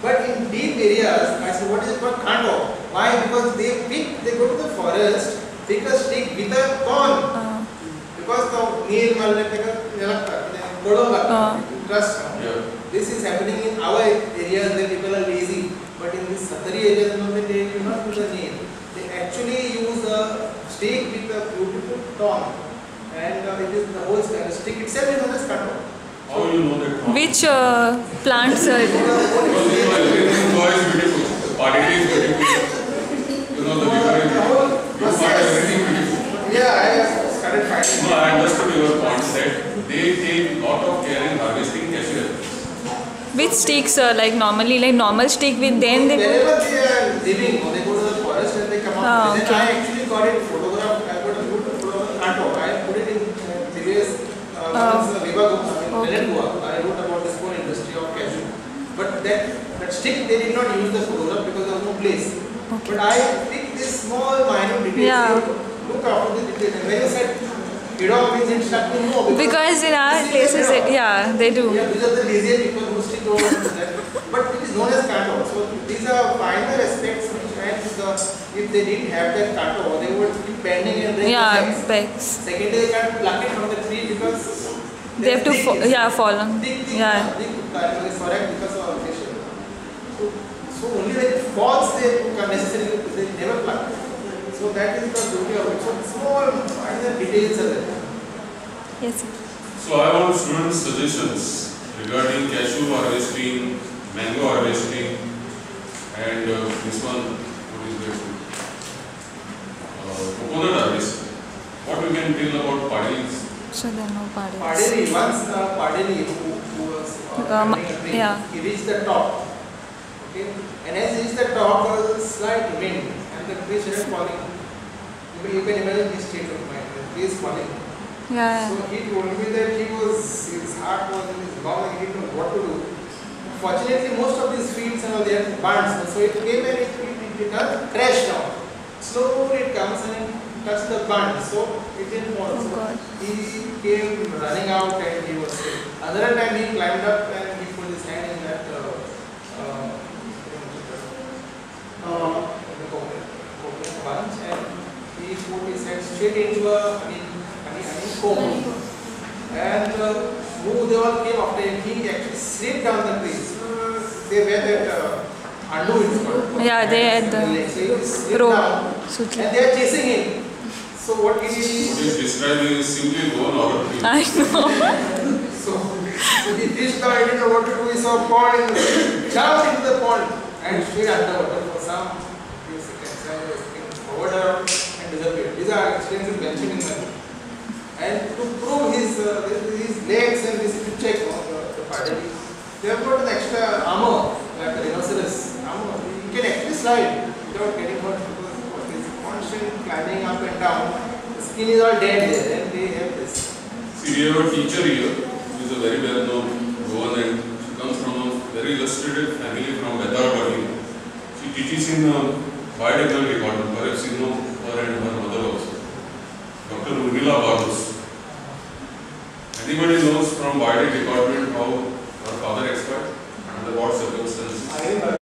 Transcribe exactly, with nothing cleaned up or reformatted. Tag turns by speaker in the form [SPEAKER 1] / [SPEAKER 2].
[SPEAKER 1] But in deep areas, I said, what is it called? Kanto. Why? Because they pick, they go to the forest, pick a stick with a thorn.
[SPEAKER 2] Uh.
[SPEAKER 1] Because the nail malne
[SPEAKER 2] Uh.
[SPEAKER 1] trust.
[SPEAKER 3] Yeah.
[SPEAKER 1] This is happening in our areas where people are lazy. But in this Satari areas, they do not use a nail. They actually use a stick with a beautiful thorn. And uh, it is the whole stick itself is known as kanto.
[SPEAKER 3] How you know that?
[SPEAKER 2] Which uh, plants are it?
[SPEAKER 3] Because you know everything is beautiful. The quality is beautiful. You know the different. You find everything beautiful.
[SPEAKER 1] Yeah, I have started finding.
[SPEAKER 3] No, I understood your point that they take lot of care in harvesting cashew.
[SPEAKER 2] Which sticks are like normally like normal stick with then they
[SPEAKER 1] Wherever they are living, they go to the forest and they come out.
[SPEAKER 2] Oh,
[SPEAKER 1] Then
[SPEAKER 2] okay.
[SPEAKER 1] I actually got it photographed. I got a good photograph kanto. I put it in uh, previous uh,
[SPEAKER 2] Oh.
[SPEAKER 1] Viva Gupta in
[SPEAKER 2] Okay.
[SPEAKER 1] Telugu. I wrote about this whole industry of cashew. But that that stick they did not use the photograph because there was no place.
[SPEAKER 2] Okay.
[SPEAKER 1] But I picked this small minor details.
[SPEAKER 2] Yeah.
[SPEAKER 1] Look after the details. And when you said Kidog means it stuck me, no.
[SPEAKER 2] because in our places it, yeah they do.
[SPEAKER 1] Yeah, these are the lazier people who stick over that. But it is known as kanto. So these are finer aspects which and the, if they didn't have that kanto, they would keep bending and break
[SPEAKER 2] Yeah,
[SPEAKER 1] the legs.
[SPEAKER 2] pegs.
[SPEAKER 1] Secondly, they can't pluck it from the tree because
[SPEAKER 2] They have to
[SPEAKER 1] thick,
[SPEAKER 2] fo-
[SPEAKER 1] it's
[SPEAKER 2] yeah fall on.
[SPEAKER 1] thick, thick,
[SPEAKER 2] Yeah.
[SPEAKER 1] thick, thick, it's correct because of facial. So, so only when it falls they can necessarily they never pluck. So that is the beauty of it. So small minor details are there.
[SPEAKER 2] Yes.
[SPEAKER 3] So I want students' suggestions regarding cashew harvesting, mango harvesting, and uh, this one, what is that? Uh, coconut harvesting. What we can tell about paddies?
[SPEAKER 2] So there are no parties.
[SPEAKER 1] Paderi, once uh, Paderi who, who was uh,
[SPEAKER 2] Um,
[SPEAKER 1] climbing a tree,
[SPEAKER 2] yeah.
[SPEAKER 1] he reached the top. Okay, and as he reached the top, there was a slight wind, and the tree started falling. You can, you can imagine his state of mind. The tree is falling.
[SPEAKER 2] Yeah.
[SPEAKER 1] So he told me that he was, his heart was in his mouth and he didn't know what to do. Fortunately, most of these fields and all they have barns, so it came and it, it, it, it crashed down. Slowly it comes and it touched the barn, so it didn't fall.
[SPEAKER 2] Oh
[SPEAKER 1] So
[SPEAKER 2] God.
[SPEAKER 1] he came running out and he was safe. Another time he climbed up and he put his hand in that uh, uh, uh, the coconut coconut bunch and he put his head straight into a honey, honey, honey comb. And uh, who they all came after him, he actually slipped down the trees. Uh, they were that uh, andu it's called.
[SPEAKER 2] Yeah, they had the
[SPEAKER 1] So he slipped
[SPEAKER 2] rope.
[SPEAKER 1] down
[SPEAKER 2] Sutli.
[SPEAKER 1] and they are chasing him. So what he did
[SPEAKER 3] What
[SPEAKER 1] is,
[SPEAKER 3] is described is simply go on our tree.
[SPEAKER 2] I know.
[SPEAKER 1] so, so he reached the, I didn't know what to do, he saw a pond in the sea, jumped into the pond and stayed underwater for some few seconds and was forward around and disappeared. These are experiences mentioned in the book. And to prove his, uh, his legs and this, if you check on the, the Padari, they have got an extra armor, like a rhinoceros armor. He can actually slide without getting hurt because of his constant climbing up and down. The skin is all dead there and they have this.
[SPEAKER 3] See, we have a teacher here who is a very well known Goan and she comes from a very illustrated family from Bedardwadi. She teaches in uh, biotechnical department, perhaps you know her and her mother also. Doctor Urmila Barus. Anybody knows from biotech department how her father expired? Under what circumstances?
[SPEAKER 1] I